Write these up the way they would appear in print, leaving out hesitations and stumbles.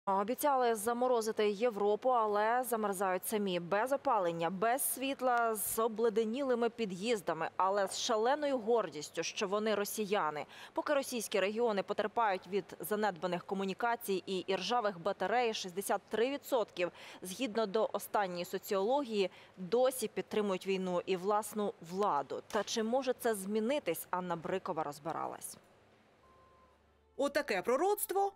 Обіцяли заморозити Європу, але замерзають самі. Без опалення, без світла, з обледенілими під'їздами, але з шаленою гордістю, що вони росіяни. Поки російські регіони потерпають від занедбаних комунікацій і іржавих батарей, 63% згідно до останньої соціології досі підтримують війну і власну владу. Та чи може це змінитись, Анна Брикова розбиралась. Отаке пророцтво.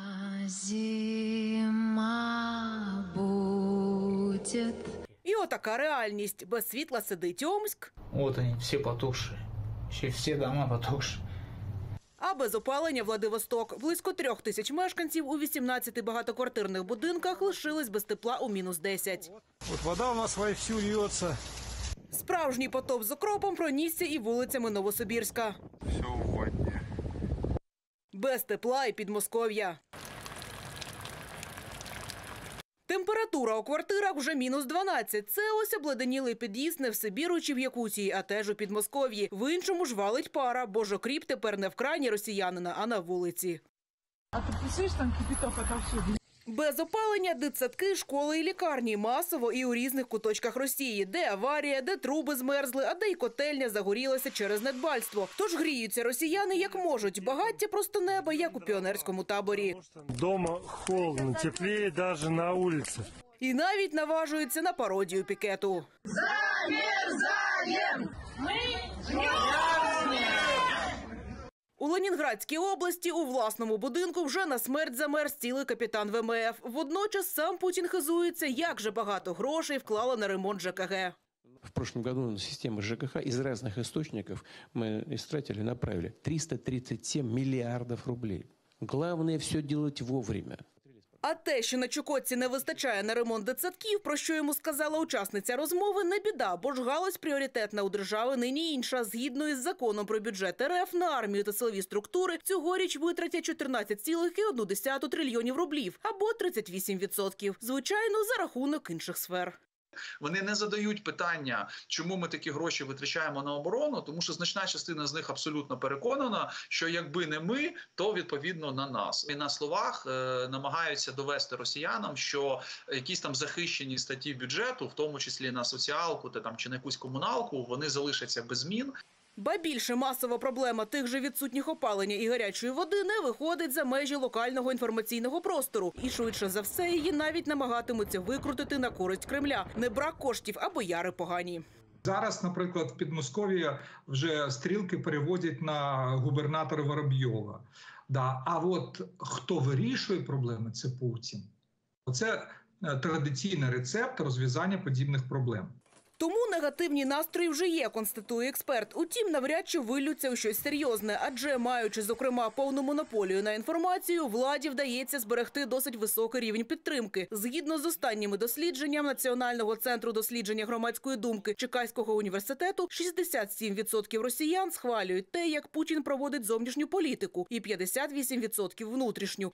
Зима будет. І отака реальність. Без світла сидить Омськ. Вот они, все потухшие. Еще все дома потухшие. А без опалення Владивосток. Близько 3000 мешканців у 18 багатоквартирних будинках лишились без тепла у -10. Вот вода у нас вовсю льется. Справжній потоп з окропом пронісся і вулицями Новосибірська. Все в воде. Без тепла і Підмосков'я. Температура у квартирах вже -12. Це ось обледенілий під'їзд не в Сибіру чи в Якутії, а теж у Підмосков'ї. В іншому ж валить пара, бо ж окріп тепер не в крані росіянина, а на вулиці. А ты представляешь, там кипяток отовсюду? Без опалення дитсадки, школи і лікарні масово і у різних куточках Росії. Де аварія, де труби змерзли, а де й котельня загорілася через недбальство. Тож гріються росіяни як можуть. Багаття просто неба, як у піонерському таборі. Дома холодно, теплее даже на улице. І навіть наважуються на пародію пікету. У Ленінградській області у власному будинку вже на смерть замерз цілий капітан ВМФ. Водночас сам Путін хизується, як же багато грошей вклали на ремонт ЖКГ. В прошлом году на систему ЖКХ из разных источников мы истратили, направили 337 миллиардов рублей. Главное все делать вовремя. А те, що на Чукотці не вистачає на ремонт дитсадків, про що йому сказала учасниця розмови, не біда, бо ж галузь пріоритетна у держави нині інша. Згідно із законом про бюджет РФ на армію та силові структури цьогоріч витратять 14,1 трильйонів рублів, або 38%. Звичайно, за рахунок інших сфер. Вони не задають питання, чому ми такі гроші витрачаємо на оборону, тому що значна частина з них абсолютно переконана, що якби не ми, то відповідно на нас. І на словах намагаються довести росіянам, що якісь там захищені статті бюджету, в тому числі на соціалку чи на якусь комуналку, вони залишаться без змін. Ба більше, масова проблема тих же відсутніх опалення і гарячої води не виходить за межі локального інформаційного простору. І швидше за все її навіть намагатимуться викрутити на користь Кремля. Не брак коштів, а бояри погані. Зараз, наприклад, в Підмосков'ї вже стрілки переводять на губернатора Воробйова. А от хто вирішує проблеми – це Путін. Це традиційний рецепт розв'язання подібних проблем. Тому негативні настрої вже є, констатує експерт. Утім, навряд чи виллються у щось серйозне. Адже, маючи, зокрема, повну монополію на інформацію, владі вдається зберегти досить високий рівень підтримки. Згідно з останніми дослідженнями Національного центру дослідження громадської думки Чикаського університету, 67% росіян схвалюють те, як Путін проводить зовнішню політику, і 58% – внутрішню.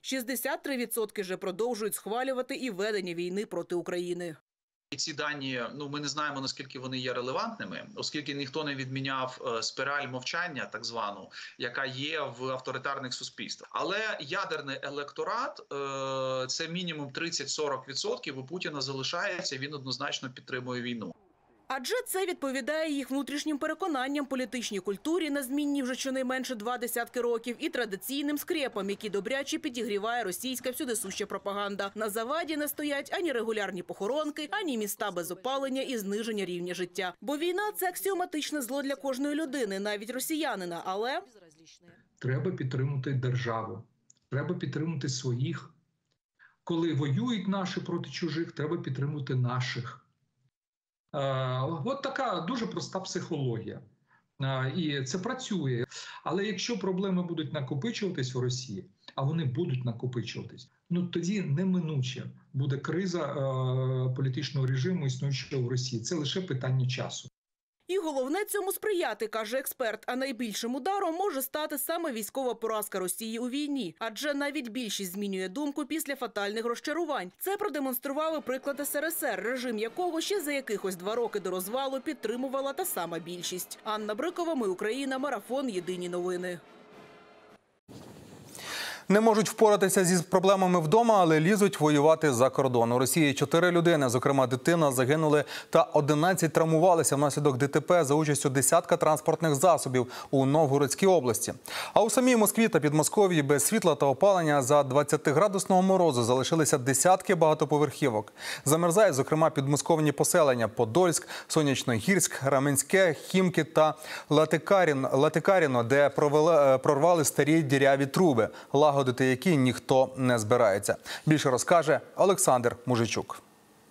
63% же продовжують схвалювати і ведення війни проти України. І ці дані, ми не знаємо, наскільки вони є релевантними, оскільки ніхто не відміняв спіраль мовчання, так звану, яка є в авторитарних суспільствах. Але ядерний електорат – це мінімум 30-40% у Путіна залишається, він однозначно підтримує війну. Адже це відповідає їх внутрішнім переконанням, політичній культурі, незмінній вже щонайменше 20 років, і традиційним скрепам, які добряче підігріває російська всюдисуща пропаганда. На заваді не стоять ані регулярні похоронки, ані міста без опалення і зниження рівня життя. Бо війна – це аксіоматичне зло для кожної людини, навіть росіянина, але… Треба підтримувати державу, треба підтримувати своїх. Коли воюють наші проти чужих, треба підтримувати наших. От така дуже проста психологія. І це працює. Але якщо проблеми будуть накопичуватись у Росії, а вони будуть накопичуватись, тоді неминуче буде криза політичного режиму, існуючого в Росії. Це лише питання часу. І головне цьому сприяти, каже експерт. А найбільшим ударом може стати саме військова поразка Росії у війні. Адже навіть більшість змінює думку після фатальних розчарувань. Це продемонстрував і приклад СРСР, режим якого ще за якихось 2 роки до розвалу підтримувала та сама більшість. Анна Брикова, Ми Україна, Марафон, Єдині новини. Не можуть впоратися зі проблемами вдома, але лізуть воювати за кордон. У Росії 4 людини, зокрема дитина, загинули та 11 травмувалися внаслідок ДТП за участю десятка транспортних засобів у Новгородській області. А у самій Москві та Підмосков'ї без світла та опалення за 20-градусного морозу залишилися десятки багатоповерхівок. Замерзають, зокрема, підмосковні поселення – Подольськ, Сонячногірськ, Раменське, Хімки та Латикаріно, де прорвали старі діряві труби, лагодити які ніхто не збирається. Більше розкаже Олександр Мужичук.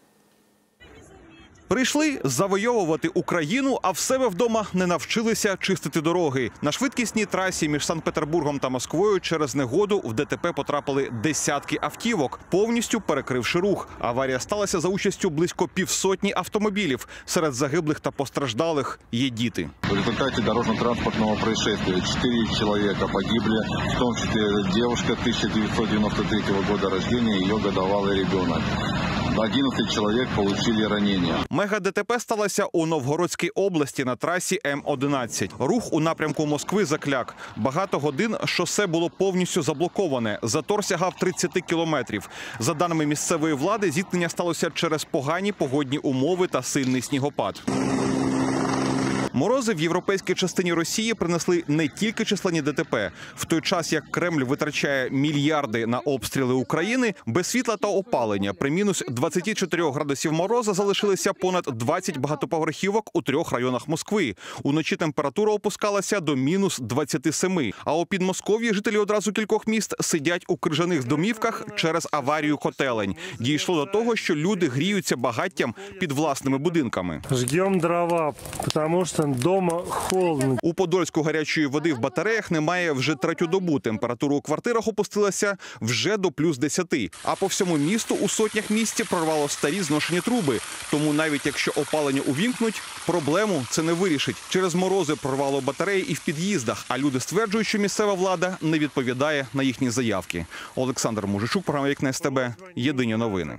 Прийшли завойовувати Україну, а в себе вдома не навчилися чистити дороги. На швидкісній трасі між Санкт-Петербургом та Москвою через негоду в ДТП потрапили десятки автівок, повністю перекривши рух. Аварія сталася за участю близько півсотні автомобілів. Серед загиблих та постраждалих є діти. В результаті дорожньо-транспортного происшествия 4 чоловіка погибли, в тому числі дівчинка 1993 року рождения, її годовалий дитина. 11 чоловік отримали ранення. Мега-ДТП сталося у Новгородській області на трасі М-11. Рух у напрямку Москви закляк. Багато годин шосе було повністю заблоковане. Затор сягав 30 кілометрів. За даними місцевої влади, зіткнення сталося через погані погодні умови та сильний снігопад. Морози в європейській частині Росії принесли не тільки численні ДТП. В той час, як Кремль витрачає мільярди на обстріли України, без світла та опалення при мінус 24 градусів мороза залишилися понад 20 багатоповерхівок у 3 районах Москви. Уночі температура опускалася до мінус 27. А у Підмосков'ї жителі одразу кількох міст сидять у крижаних домівках через аварію котелень. Дійшло до того, що люди гріються багаттям під власними будинками. Жгем дрова, тому що дома холодно. У Подольську гарячої води в батареях немає вже 3-ю добу. Температура у квартирах опустилася вже до плюс 10. А по всьому місту у сотнях місць прорвало старі зношені труби. Тому навіть якщо опалення увімкнуть, проблему це не вирішить. Через морози прорвало батареї і в під'їздах, а люди стверджують, що місцева влада не відповідає на їхні заявки. Олександр Мужичук, програма «Вікна СТБ». Єдині новини.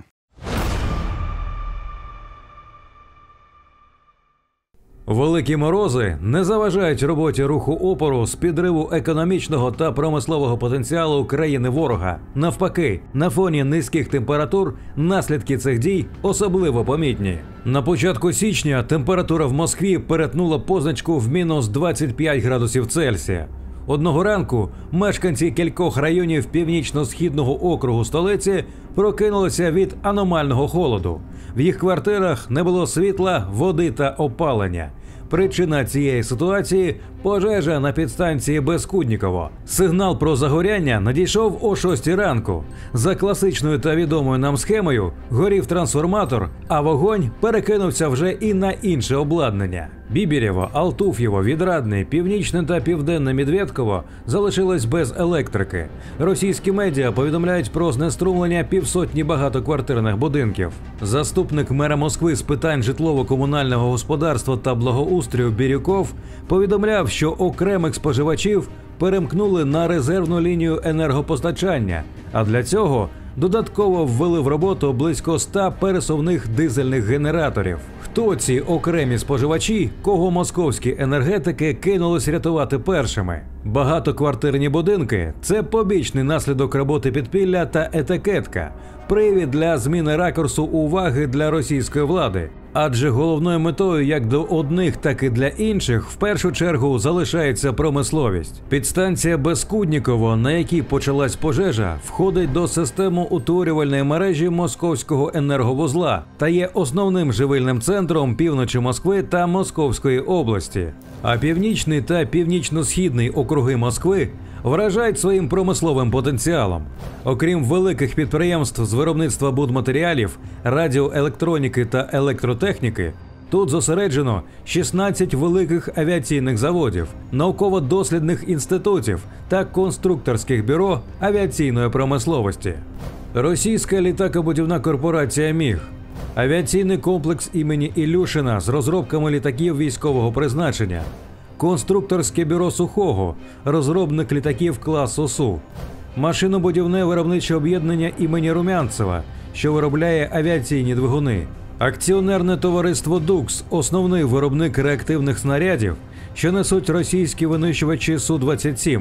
Великі морози не заважають роботі руху опору з підриву економічного та промислового потенціалу країни-ворога. Навпаки, на фоні низьких температур наслідки цих дій особливо помітні. На початку січня температура в Москві перетнула позначку в мінус 25 градусів Цельсія. Одного ранку мешканці кількох районів північно-східного округу столиці прокинулися від аномального холоду. В їх квартирах не було світла, води та опалення. Причина цієї ситуації – пожежа на підстанції Бескудніково. Сигнал про загоряння надійшов о 6 ранку. За класичною та відомою нам схемою горів трансформатор, а вогонь перекинувся вже і на інше обладнання. Бібірєво, Алтуф'єво, Відрадне, Північне та Південне Медведково залишились без електрики. Російські медіа повідомляють про знеструмлення півсотні багатоквартирних будинків. Заступник мера Москви з питань житлово-комунального господарства та благоустрою Бірюков повідомляв, що окремих споживачів перемкнули на резервну лінію енергопостачання, а для цього додатково ввели в роботу близько 100 пересувних дизельних генераторів. Хто ці окремі споживачі, кого московські енергетики кинулись рятувати першими? Багатоквартирні будинки – це побічний наслідок роботи підпілля та етикетка, привід для зміни ракурсу уваги для російської влади. Адже головною метою як до одних, так і для інших в першу чергу залишається промисловість. Підстанція Бескудніково, на якій почалась пожежа, входить до системоутворювальної мережі московського енерговузла та є основним живильним центром півночі Москви та Московської області. А північний та північно-східний округи Москви вражають своїм промисловим потенціалом. Окрім великих підприємств з виробництва будматеріалів, радіоелектроніки та електротехніки, тут зосереджено 16 великих авіаційних заводів, науково-дослідних інститутів та конструкторських бюро авіаційної промисловості. Російська літакобудівна корпорація «Міг», авіаційний комплекс імені Ілюшина з розробками літаків військового призначення, конструкторське бюро Сухого, розробник літаків класу Су, машинобудівне виробниче об'єднання імені Румянцева, що виробляє авіаційні двигуни, акціонерне товариство «Дукс», основний виробник реактивних снарядів, що несуть російські винищувачі Су-27,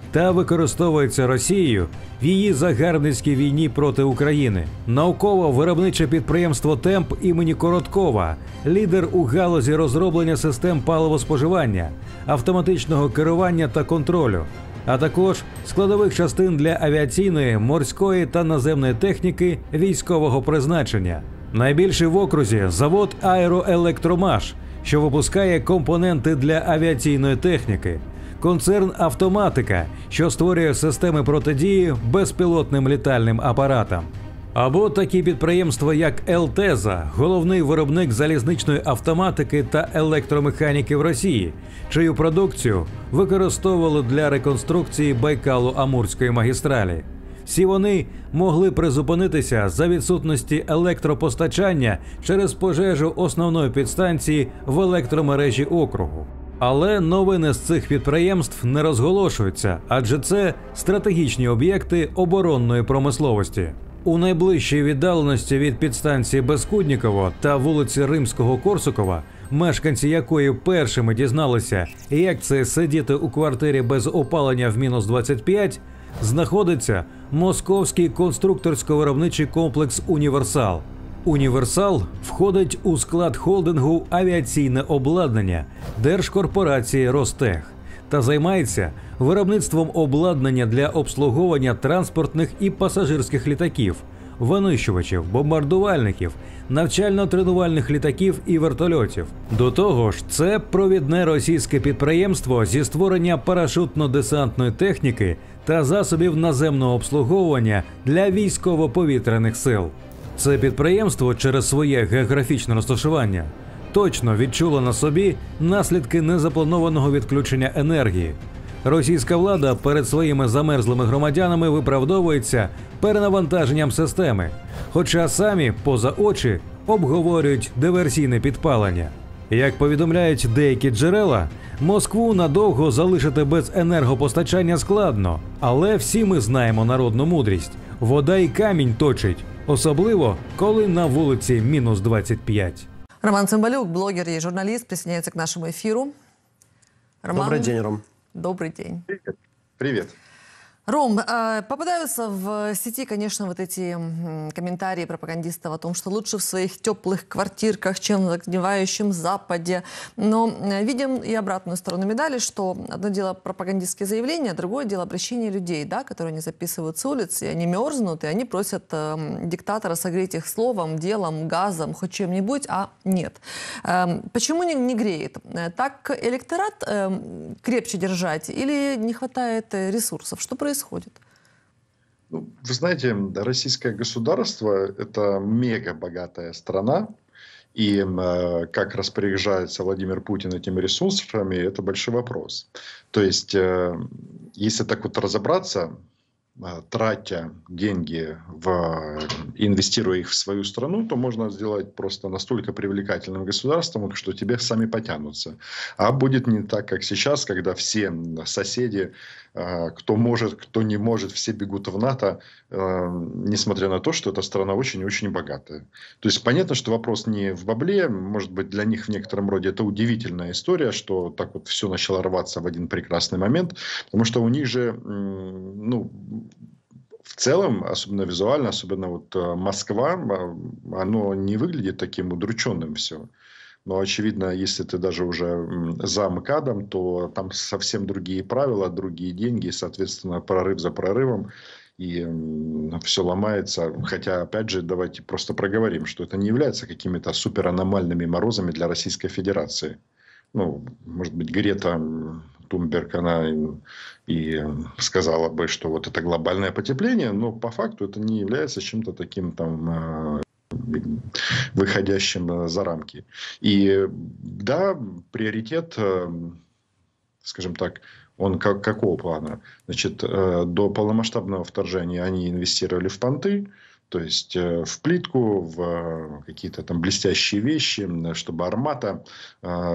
та використовується Росією в її загарбницькій війні проти України. Науково-виробниче підприємство «Темп» імені Короткова, лідер у галузі розроблення систем паливоспоживання, автоматичного керування та контролю, а також складових частин для авіаційної, морської та наземної техніки військового призначення. Найбільший в окрузі – завод «Аероелектромаш», що випускає компоненти для авіаційної техніки, концерн «Автоматика», що створює системи протидії безпілотним літальним апаратам. Або такі підприємства, як «Елтеза», головний виробник залізничної автоматики та електромеханіки в Росії, чию продукцію використовували для реконструкції Байкало-Амурської магістралі. Всі вони могли призупинитися за відсутності електропостачання через пожежу основної підстанції в електромережі округу. Але новини з цих підприємств не розголошуються, адже це стратегічні об'єкти оборонної промисловості. У найближчій віддаленості від підстанції Бескудніково та вулиці Римського-Корсакова, мешканці якої першими дізналися, як це сидіти у квартирі без опалення в мінус 25, знаходиться московський конструкторсько-виробничий комплекс «Універсал». «Універсал» входить у склад холдингу «Авіаційне обладнання» держкорпорації «Ростех» та займається виробництвом обладнання для обслуговування транспортних і пасажирських літаків, винищувачів, бомбардувальників, навчально-тренувальних літаків і вертольотів. До того ж, це провідне російське підприємство зі створення парашутно-десантної техніки та засобів наземного обслуговування для військово-повітряних сил. Це підприємство через своє географічне розташування точно відчуло на собі наслідки незапланованого відключення енергії. Російська влада перед своїми замерзлими громадянами виправдовується перенавантаженням системи, хоча самі поза очі обговорюють диверсійне підпалення. Як повідомляють деякі джерела, Москву надовго залишити без енергопостачання складно, але всі ми знаємо народну мудрість – вода й камінь точить, особливо коли на вулиці мінус 25. Роман Цымбалюк, блогер и журналист, присоединяется к нашему эфиру. Роман, добрый день, Ром. Добрый день. Привет. Привет. Ром, попадаются в сети, конечно, вот эти комментарии пропагандистов о том, что лучше в своих теплых квартирках, чем в загнивающем Западе. Но видим и обратную сторону медали, что одно дело пропагандистские заявления, другое дело обращение людей, да, которые они записывают с улиц, и они мерзнут, и они просят диктатора согреть их словом, делом, газом, хоть чем-нибудь, а нет. Почему не греет? Так электорат крепче держать или не хватает ресурсов? Что происходит? Ну, вы знаете, российское государство – это мега богатая страна, и как распоряжается Владимир Путин этими ресурсами – это большой вопрос. То есть, если так вот разобраться, тратя деньги, инвестируя их в свою страну, то можно сделать просто настолько привлекательным государством, что тебе сами потянутся. А будет не так, как сейчас, когда все соседи, кто может, кто не может, все бегут в НАТО, несмотря на то, что эта страна очень-очень богатая. То есть понятно, что вопрос не в бабле, может быть, для них в некотором роде это удивительная история, что так вот все начало рваться в один прекрасный момент, потому что у них же, ну, в целом, особенно визуально, особенно вот Москва, оно не выглядит таким удрученным все. Но, очевидно, если ты даже уже за МКАДом, то там совсем другие правила, другие деньги, соответственно, прорыв за прорывом, и все ломается. Хотя, опять же, давайте просто проговорим, что это не является какими-то супераномальными морозами для Российской Федерации. Ну, может быть, Грета Тунберг, она и сказала бы, что вот это глобальное потепление, но по факту это не является чем-то таким там выходящим за рамки. И да, приоритет, скажем так, он какого плана? Значит, до полномасштабного вторжения они инвестировали в понты, то есть в плитку, в какие-то там блестящие вещи, чтобы армата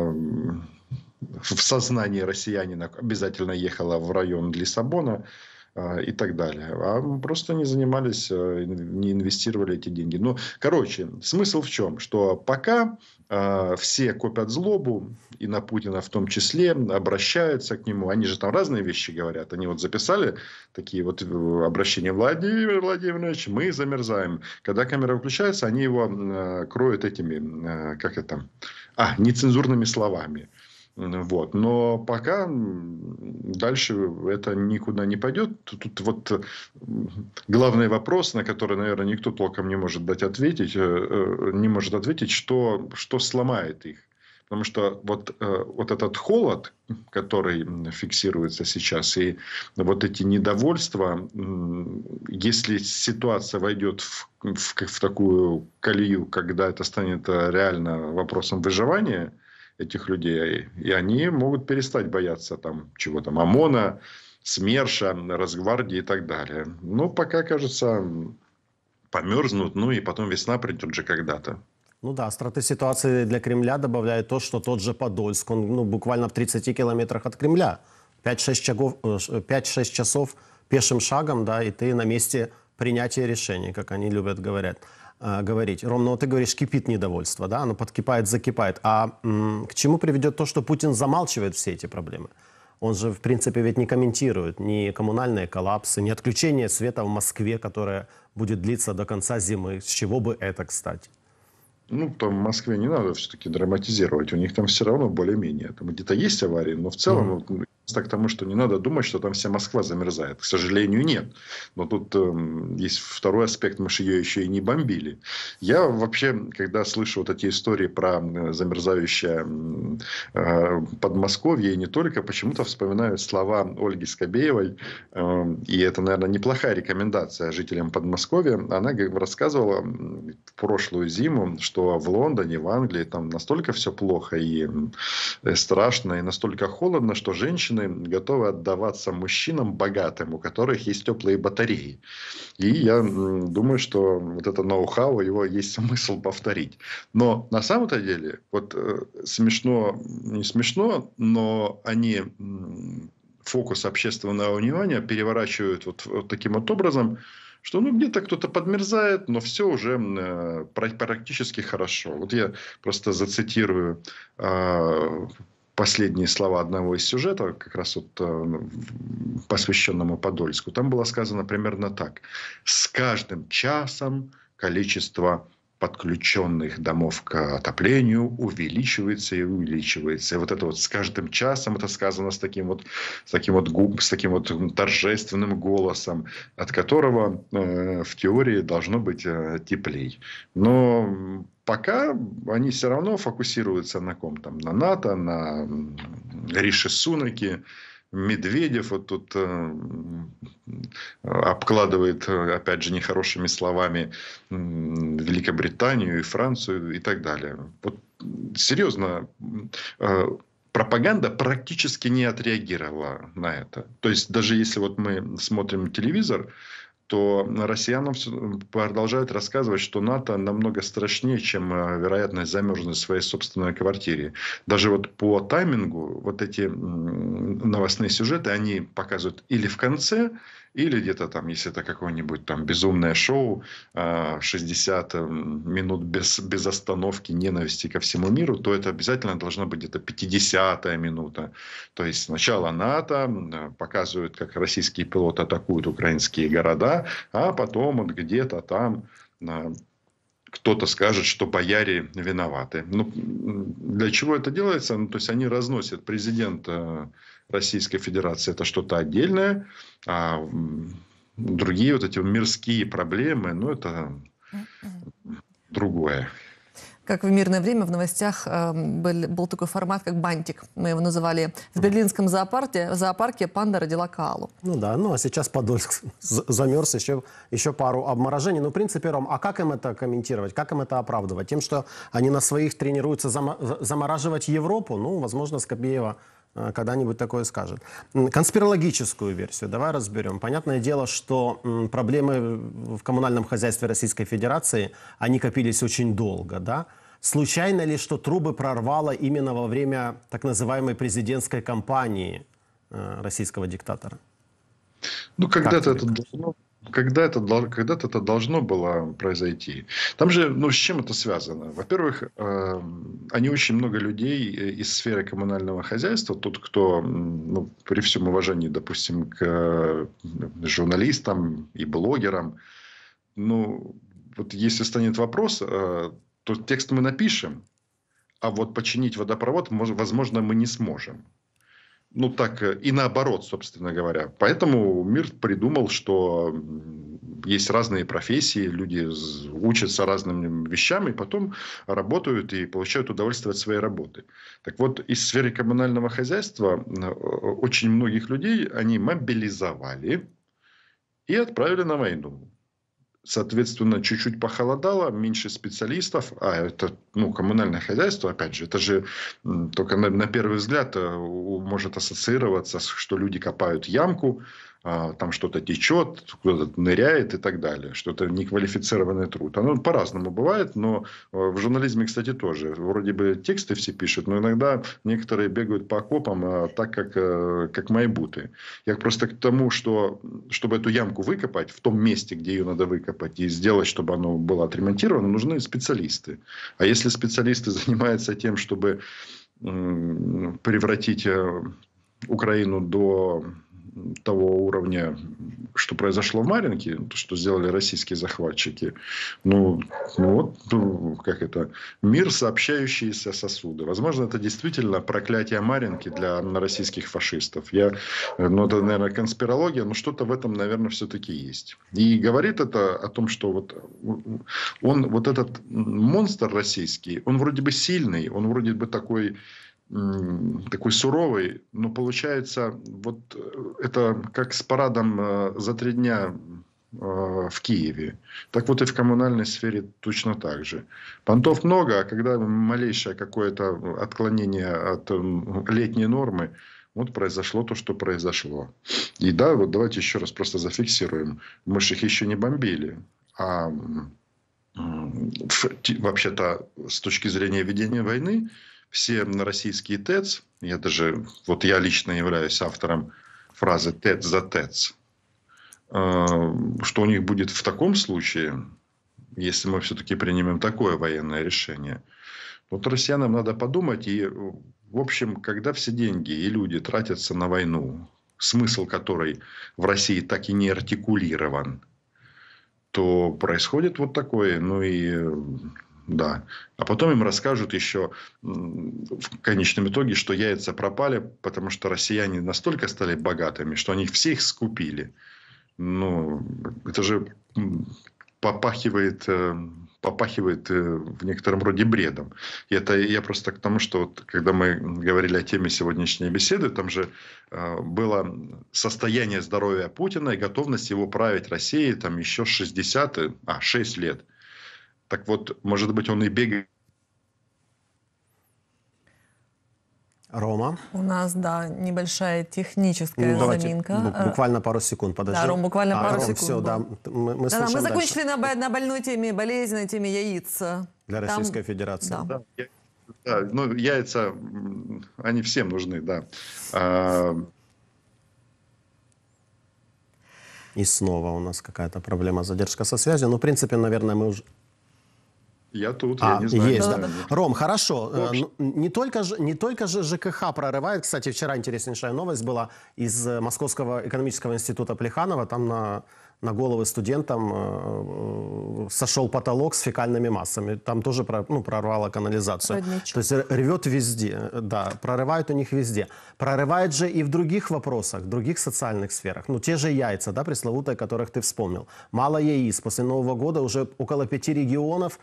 в сознании россиянина обязательно ехала в район Лиссабона. и так далее. А просто не занимались, не инвестировали эти деньги. Ну, короче, смысл в чем? Что пока все копят злобу, и на Путина в том числе, обращаются к нему. Они же там разные вещи говорят. Они вот записали такие вот обращения: Владимир Владимирович, мы замерзаем. Когда камера выключается, они его кроют этими, нецензурными словами. Вот. Но пока дальше это никуда не пойдет. Тут вот главный вопрос, на который, наверное, никто толком не может ответить, что сломает их. Потому что вот этот холод, который фиксируется сейчас, и вот эти недовольства, если ситуация войдет в такую колею, когда это станет реально вопросом выживания этих людей, и они могут перестать бояться чего-то, ОМОНа, СМЕРШа, Росгвардии и так далее. Но пока, кажется, померзнут, и потом весна придет же когда-то. Ну да, остроты ситуации для Кремля добавляет то, что тот же Подольск, он буквально в 30 километрах от Кремля. 5-6 часов пешим шагом, да, и ты на месте принятия решений, как они любят говорить. Ром, ты говоришь, кипит недовольство, да, оно подкипает, закипает. А к чему приведет то, что Путин замалчивает все эти проблемы? Он же, в принципе, ведь не комментирует ни коммунальные коллапсы, ни отключение света в Москве, которое будет длиться до конца зимы. С чего бы это, кстати? Там в Москве не надо все-таки драматизировать. У них там все равно более-менее. Там где-то есть аварии, но в целом к тому, что не надо думать, что там вся Москва замерзает. К сожалению, нет. Но тут есть второй аспект, мы же ее еще и не бомбили. Я вообще, когда слышу вот эти истории про замерзающее Подмосковье, и не только, почему-то вспоминаю слова Ольги Скобеевой. И это, наверное, неплохая рекомендация жителям Подмосковья. Она рассказывала в прошлую зиму, что в Лондоне, в Англии там настолько все плохо и страшно, и настолько холодно, что женщины готовы отдаваться мужчинам богатым, у которых есть теплые батареи. И я думаю, что вот это ноу-хау, его есть смысл повторить. Но на самом-то деле, вот смешно, не смешно, но они фокус общественного внимания переворачивают вот таким вот образом, что где-то кто-то подмерзает, но все уже практически хорошо. Вот я просто зацитирую последние слова одного из сюжетов, как раз посвященному Подольску. Там было сказано примерно так: с каждым часом количество подключенных домов к отоплению увеличивается и увеличивается. И вот это вот с каждым часом, это сказано с таким вот торжественным голосом, от которого в теории должно быть теплей. Но пока они все равно фокусируются на ком там, на НАТО, на Риши Сунаке. Медведев вот тут обкладывает, опять же, нехорошими словами Великобританию и Францию и так далее. Вот серьезно, пропаганда практически не отреагировала на это. То есть даже если вот мы смотрим телевизор, то россиянам продолжают рассказывать, что НАТО намного страшнее, чем вероятность замерзнуть в своей собственной квартире. Даже вот по таймингу вот эти новостные сюжеты, они показывают или в конце, или где-то там, если это какое-нибудь там безумное шоу, 60 минут без остановки ненависти ко всему миру, то это обязательно должна быть где-то 50-я минута. То есть сначала НАТО показывают, как российские пилоты атакуют украинские города, а потом вот где-то там кто-то скажет, что бояре виноваты. Для чего это делается? То есть они разносят президента Российской Федерации, это что-то отдельное, а другие вот эти мирские проблемы, это другое. Как в мирное время в новостях был такой формат, как «Бантик». Мы его называли. В берлинском зоопарке панда родила коалу. А сейчас Подольск замерз, еще пару обморожений. В принципе, Ром, а как им это комментировать, как им это оправдывать? Тем, что они на своих тренируются замораживать Европу? Возможно, Скобеева когда-нибудь такое скажет. Конспирологическую версию давай разберем. Понятное дело, что проблемы в коммунальном хозяйстве Российской Федерации, они копились очень долго, да? Случайно ли, что трубы прорвало именно во время так называемой президентской кампании российского диктатора? Ну, когда-то это должно было произойти. Там же, ну, с чем это связано? Во-первых, они очень много людей из сферы коммунального хозяйства, тот, кто, ну, при всем уважении, допустим, к журналистам и блогерам, ну, вот если станет вопрос, то текст мы напишем, а вот починить водопровод, возможно, мы не сможем. Ну, так и наоборот, собственно говоря. Поэтому мир придумал, что есть разные профессии, люди учатся разным вещам и потом работают и получают удовольствие от своей работы. Так вот, из сферы коммунального хозяйства очень многих людей они мобилизовали и отправили на войну. Соответственно, чуть-чуть похолодало, меньше специалистов, а это, ну, коммунальное хозяйство, опять же, это же только на первый взгляд может ассоциироваться, что люди копают ямку, там что-то течет, кто-то ныряет и так далее, что это неквалифицированный труд. Оно по-разному бывает, но в журнализме, кстати, тоже. Вроде бы тексты все пишут, но иногда некоторые бегают по окопам так, как майбуты. Я просто к тому, что чтобы эту ямку выкопать в том месте, где ее надо выкопать, и сделать, чтобы оно было отремонтировано, нужны специалисты. А если специалисты занимаются тем, чтобы превратить Украину до того уровня, что произошло в Марьинке, то, что сделали российские захватчики. Как это? Мир, сообщающиеся сосуды. Возможно, это действительно проклятие Марьинки для российских фашистов. Это, наверное, конспирология, но что-то в этом, наверное, все-таки есть. И говорит это о том, что вот этот монстр российский, он вроде бы сильный, он вроде бы такой суровый, но получается, вот это как с парадом за 3 дня в Киеве. Так вот и в коммунальной сфере точно так же. Понтов много, а когда малейшее какое-то отклонение от летней нормы, вот произошло то, что произошло. И да, вот давайте еще раз просто зафиксируем. Мы же их еще не бомбили. А вообще-то с точки зрения ведения войны, все российские ТЭЦ, я лично являюсь автором фразы «ТЭЦ за ТЭЦ», что у них будет в таком случае, если мы все-таки примем такое военное решение. Вот россиянам надо подумать, и, в общем, когда все деньги и люди тратятся на войну, смысл которой в России так и не артикулирован, то происходит вот такое, да. А потом им расскажут еще в конечном итоге, что яйца пропали, потому что россияне настолько стали богатыми, что они все их скупили. Это же попахивает в некотором роде бредом. И это я просто к тому, что когда мы говорили о теме сегодняшней беседы, там же было состояние здоровья Путина и готовность его править Россией там еще 6 лет. Так вот, может быть, он и бегает. Рома. У нас, да, небольшая техническая заминка. Буквально пару секунд, подожди. Да, Ром, буквально пару секунд. Все, да. Мы закончили на больной теме, болезненной теме яиц. Для Российской Федерации. Да, яйца, они всем нужны, да. И снова у нас какая-то проблема, задержка со связью. В принципе, наверное, мы уже... Я тут, я не знаю. Есть, да. Ром, хорошо. Не только же ЖКХ прорывает. Кстати, вчера интереснейшая новость была из Московского экономического института Плеханова. Там на головы студентам сошел потолок с фекальными массами. Там тоже прорвало канализацию. То есть рвет везде. Да, прорывают у них везде. Прорывает же и в других вопросах, в других социальных сферах. Те же яйца, да, пресловутые, которых ты вспомнил. Мало яиц. После Нового года уже около 5 регионов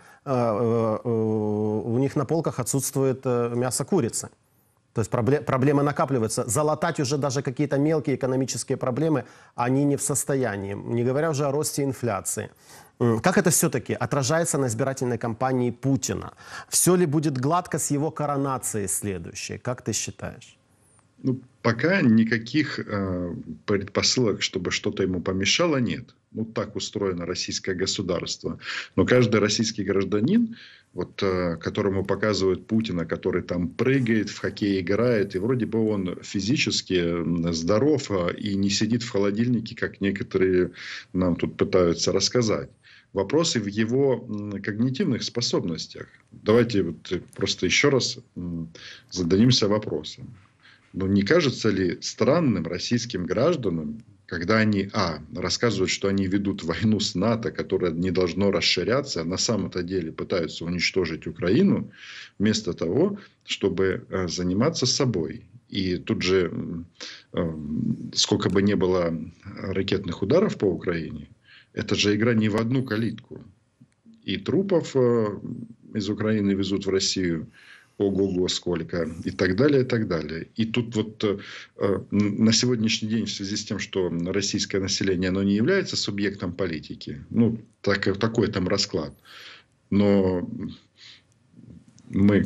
у них на полках отсутствует мясо курицы. То есть проблемы накапливаются. Залатать уже даже какие-то мелкие экономические проблемы они не в состоянии. Не говоря уже о росте инфляции. Как это все-таки отражается на избирательной кампании Путина? Все ли будет гладко с его коронацией следующей? Как ты считаешь? Пока никаких предпосылок, чтобы что-то ему помешало, нет. Так устроено российское государство. Но каждый российский гражданин вот, которому показывают Путина, который там прыгает, в хоккей играет, и вроде бы он физически здоров и не сидит в холодильнике, как некоторые нам тут пытаются рассказать. Вопросы в его когнитивных способностях. Давайте вот просто еще раз зададимся вопросом. Но не кажется ли странным российским гражданам, когда они, рассказывают, что они ведут войну с НАТО, которая не должно расширяться, а на самом-то деле пытаются уничтожить Украину, вместо того, чтобы заниматься собой. И тут же, сколько бы ни было ракетных ударов по Украине, это же игра не в одну калитку. И трупов из Украины везут в Россию ого-го сколько, и так далее, и так далее. И тут вот на сегодняшний день, в связи с тем, что российское население, оно не является субъектом политики, ну, такой там расклад. Но мы,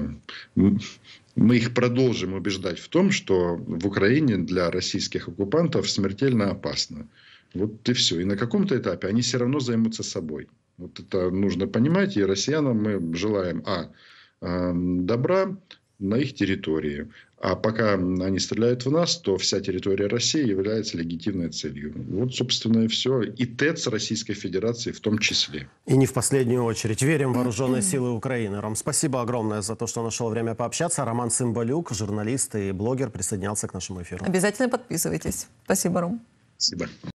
мы их продолжим убеждать в том, что в Украине для российских оккупантов смертельно опасно. Вот и все. И на каком-то этапе они все равно займутся собой. Вот это нужно понимать. И россиянам мы желаем, добра на их территории. А пока они стреляют в нас, то вся территория России является легитимной целью. Вот, собственно, и все. И ТЭЦ Российской Федерации в том числе. И не в последнюю очередь. Верим в вооруженные силы Украины. Ром, спасибо огромное за то, что нашел время пообщаться. Роман Цымбалюк, журналист и блогер, присоединялся к нашему эфиру. Обязательно подписывайтесь. Спасибо, Ром. Спасибо.